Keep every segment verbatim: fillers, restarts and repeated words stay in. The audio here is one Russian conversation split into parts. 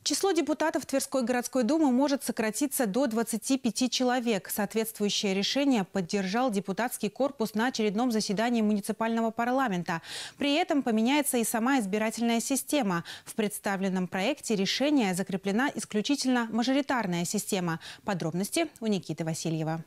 Число депутатов Тверской городской думы может сократиться до двадцати пяти человек. Соответствующее решение поддержал депутатский корпус на очередном заседании муниципального парламента. При этом поменяется и сама избирательная система. В представленном проекте решения закреплена исключительно мажоритарная система. Подробности у Никиты Васильева.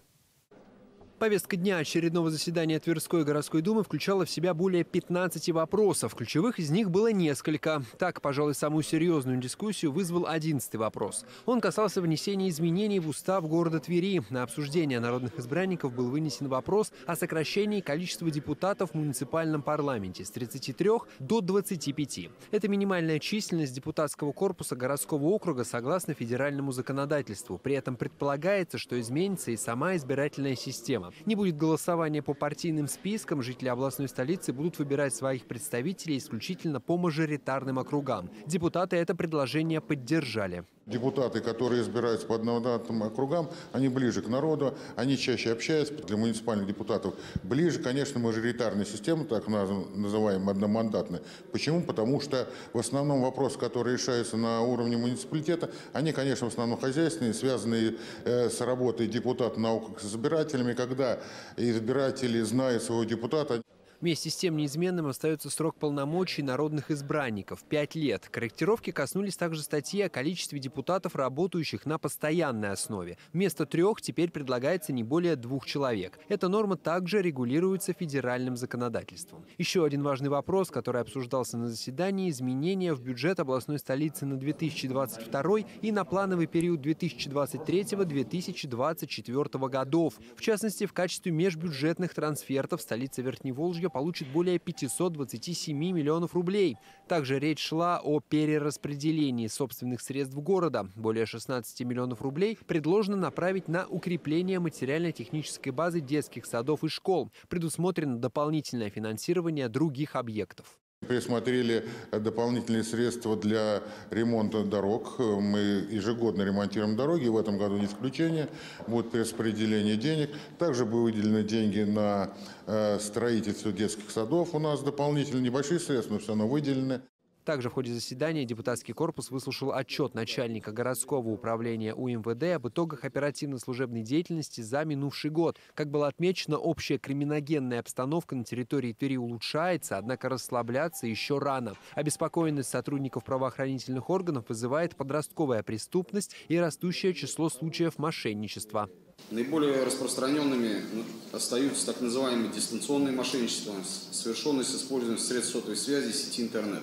Повестка дня очередного заседания Тверской городской думы включала в себя более пятнадцати вопросов. Ключевых из них было несколько. Так, пожалуй, самую серьезную дискуссию вызвал одиннадцатый вопрос. Он касался внесения изменений в устав города Твери. На обсуждение народных избранников был вынесен вопрос о сокращении количества депутатов в муниципальном парламенте с тридцати трёх до двадцати пяти. Это минимальная численность депутатского корпуса городского округа согласно федеральному законодательству. При этом предполагается, что изменится и сама избирательная система. Не будет голосования по партийным спискам, жители областной столицы будут выбирать своих представителей исключительно по мажоритарным округам. Депутаты это предложение поддержали. Депутаты, которые избираются по одномандатным округам, они ближе к народу, они чаще общаются. Для муниципальных депутатов ближе, конечно, мажоритарная система, так называемая одномандатная. Почему? Потому что в основном вопросы, которые решаются на уровне муниципалитета, они, конечно, в основном хозяйственные, связанные с работой депутата на округ с избирателями, когда избиратели знают своего депутата. Вместе с тем неизменным остается срок полномочий народных избранников – пять лет. Корректировки коснулись также статьи о количестве депутатов, работающих на постоянной основе. Вместо трех теперь предлагается не более двух человек. Эта норма также регулируется федеральным законодательством. Еще один важный вопрос, который обсуждался на заседании – изменения в бюджет областной столицы на две тысячи двадцать второй и на плановый период две тысячи двадцать третьего — две тысячи двадцать четвёртого годов. В частности, в качестве межбюджетных трансфертов столица Верхневолжья получит более пятисот двадцати семи миллионов рублей. Также речь шла о перераспределении собственных средств города. Более шестнадцати миллионов рублей предложено направить на укрепление материально-технической базы детских садов и школ. Предусмотрено дополнительное финансирование других объектов. Присмотрели дополнительные средства для ремонта дорог. Мы ежегодно ремонтируем дороги, в этом году не исключение. Будет перераспределение денег. Также будут выделены деньги на строительство детских садов. У нас дополнительно небольшие средства, но все равно выделены. Также в ходе заседания депутатский корпус выслушал отчет начальника городского управления У Эм Вэ Дэ об итогах оперативно-служебной деятельности за минувший год. Как было отмечено, общая криминогенная обстановка на территории Твери улучшается, однако расслабляться еще рано. Обеспокоенность сотрудников правоохранительных органов вызывает подростковая преступность и растущее число случаев мошенничества. Наиболее распространенными остаются так называемые дистанционные мошенничества, совершенные с использованием средств сотовой связи и сети интернет.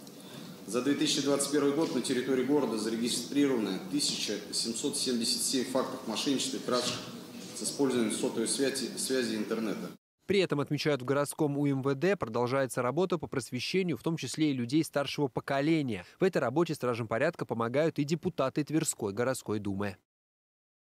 За две тысячи двадцать первый год на территории города зарегистрировано тысяча семьсот семьдесят семь фактов мошенничества и краж с использованием сотовой связи, связи и интернета. При этом, отмечают в городском У Эм Вэ Дэ, продолжается работа по просвещению, в том числе и людей старшего поколения. В этой работе стражам порядка помогают и депутаты Тверской городской думы.